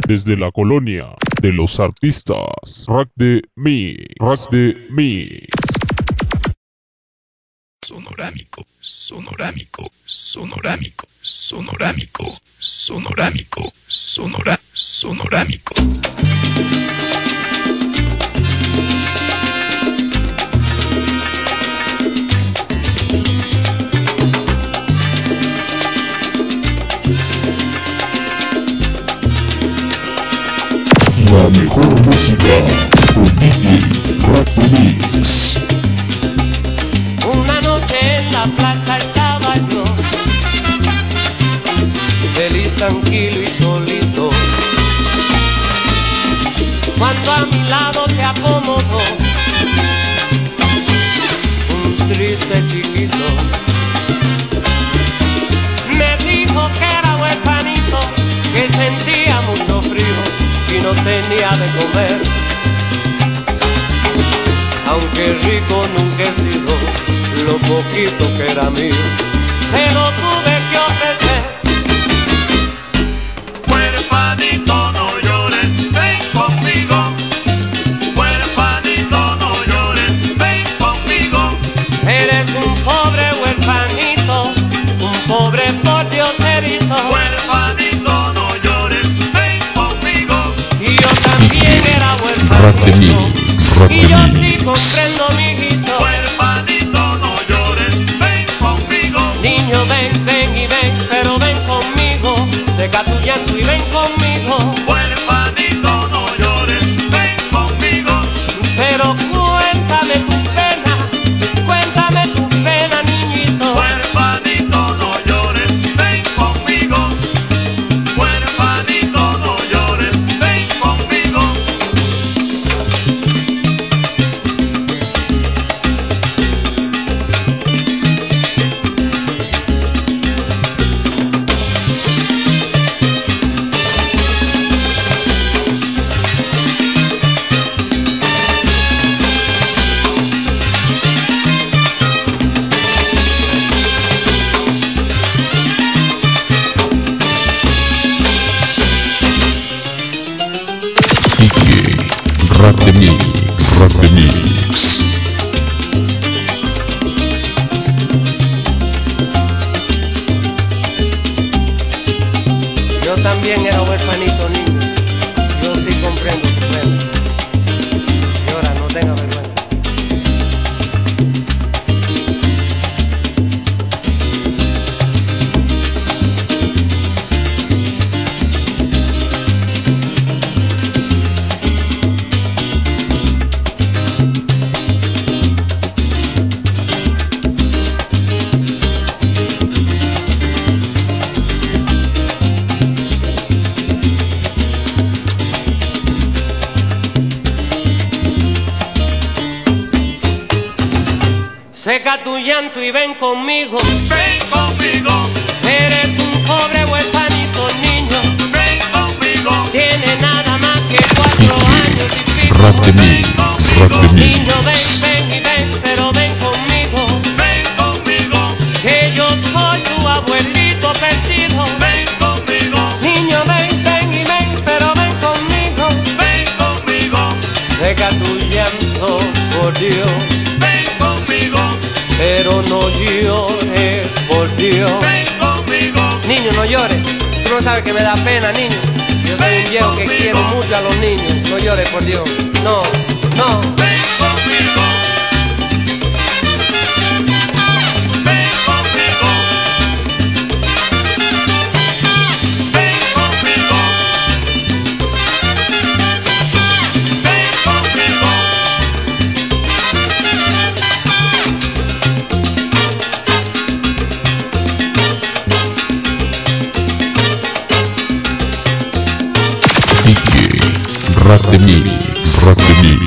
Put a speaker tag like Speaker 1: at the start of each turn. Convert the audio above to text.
Speaker 1: desde la colonia de los artistas. Rack de Mix.
Speaker 2: Sonorámico.
Speaker 3: La mejor música con DJ Rack de Mix.
Speaker 4: Una noche en la plaza estaba yo, feliz, tranquilo y solito, cuando a mi lado se acomodó un triste chiquito. Me dijo que era huerfanito, que sentía mucho frío y no tenía de comer. Aunque rico nunca he sido, lo poquito que era mío se lo tuve que ofrecer.
Speaker 5: Huerfanito, no llores, ven conmigo. Huerfanito, no llores, ven conmigo.
Speaker 4: Eres un pobre huerfanito, un pobre pordioserito.
Speaker 5: Huerfanito, no llores, ven conmigo.
Speaker 4: Y yo también era
Speaker 3: Rack de
Speaker 4: huerfanito,
Speaker 3: Mix.
Speaker 4: y yo sí comprendo, mijito.
Speaker 5: Huerfanito, no llores, ven conmigo.
Speaker 4: Niño, ven, ven y ven, pero ven conmigo. Seca tu llanto y ven conmigo.
Speaker 5: Huerfanito, no llores, ven conmigo.
Speaker 4: Pero cuéntame tu pena, niñito.
Speaker 5: Huerfanito, no llores, ven conmigo. Huerfanito, no llores, ven conmigo.
Speaker 3: DJ Rack de Mix.
Speaker 4: Yo también era huerfanito, niño. Yo sí comprendo tu pena. Llora, no tenga vergüenza. Seca tu llanto y ven conmigo.
Speaker 5: Ven conmigo,
Speaker 4: Eres un pobre huerfanito, niño.
Speaker 5: ven conmigo.
Speaker 4: Tiene nada más que 4 años y pico.
Speaker 3: Rack de Mix.
Speaker 4: Niño, ven, ven y ven, pero ven conmigo.
Speaker 5: Ven conmigo,
Speaker 4: Que yo soy tu abuelito perdido.
Speaker 5: ven conmigo,
Speaker 4: Niño, ven, ven y ven, pero ven conmigo.
Speaker 5: ven conmigo,
Speaker 4: Seca tu llanto, por Dios,
Speaker 5: ven conmigo,
Speaker 4: pero no llores, por Dios.
Speaker 5: ven conmigo,
Speaker 4: Niño, no llores. Tú no sabes que me da pena, niño. Yo soy un viejo que quiero mucho a los niños. No llores, por Dios. No, no.
Speaker 5: ven conmigo. Ven conmigo, ven conmigo, ven conmigo.
Speaker 3: DJ Rack de Mix.